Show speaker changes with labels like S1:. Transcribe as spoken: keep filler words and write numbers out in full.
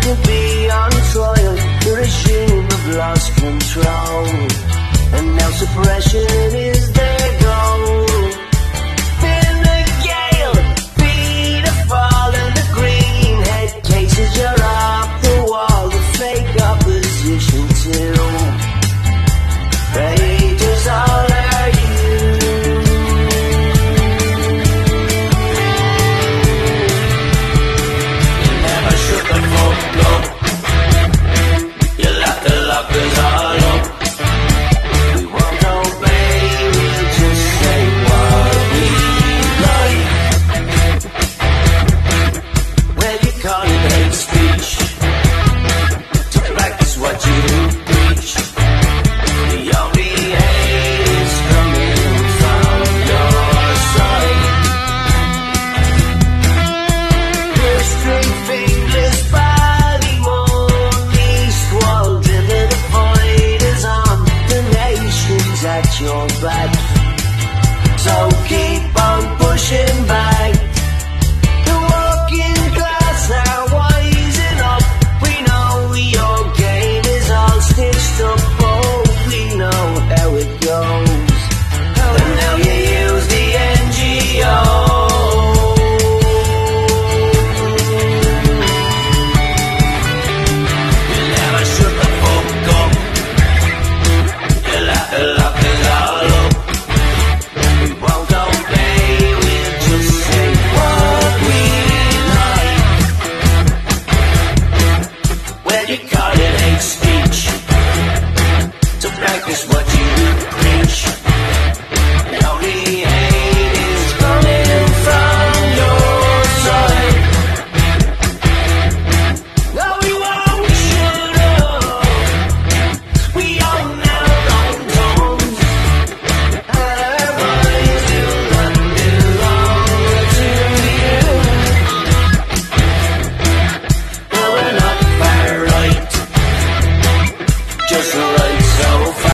S1: to be on trial. The regime have lost control, and now suppression is their goal. Feel the gale, feed the fall, and the greenhead cases. You're off the wall, the fake opposition too. Rages all are you. You never shoot the fuck up. You let the lockers all up. We won't obey, we'll just say what we like. Well, you call it hate speech.